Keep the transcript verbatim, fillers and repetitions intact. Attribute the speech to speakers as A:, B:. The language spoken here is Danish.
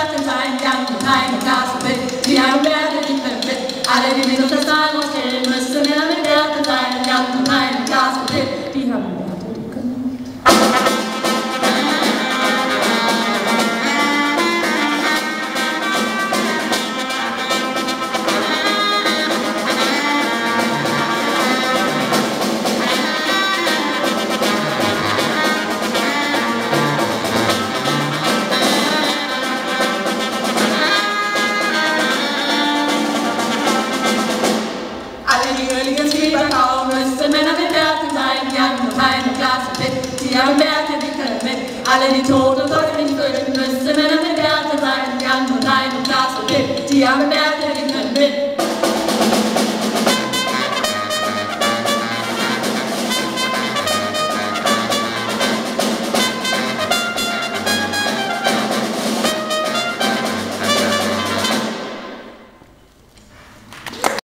A: bærten tegn, jern på tegn og glas og fedt. Vi har jo lært det lige perfekt. Alle de mindre, der snakker og skælmer, så minder vi bærten tegn, jern på tegn og glas og fedt. Vi har jo lært det lige perfekt. Alle de to